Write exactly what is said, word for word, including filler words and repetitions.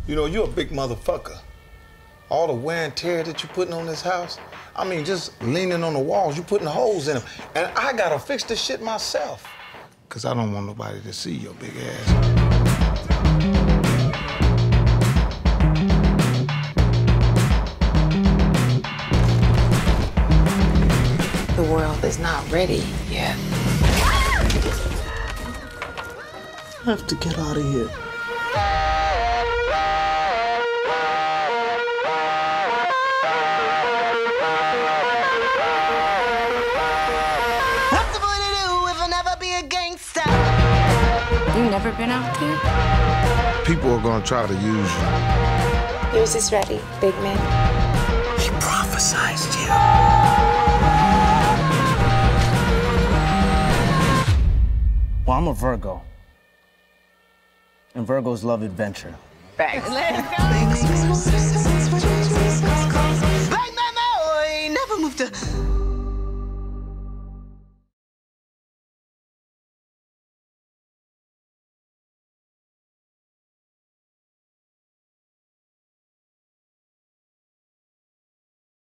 You know, you're a big motherfucker. All the wear and tear that you're putting on this house, I mean, just leaning on the walls, you putting holes in them. And I gotta fix this shit myself. Cause I don't want nobody to see your big ass. The world is not ready yet. I have to get out of here. What's the boy to do if I never be a gangster? You never been out there? People are gonna try to use you. Yours is ready, big man. He prophesied you. Well, I'm a Virgo. And Virgos love adventure. Thanks. Let's go.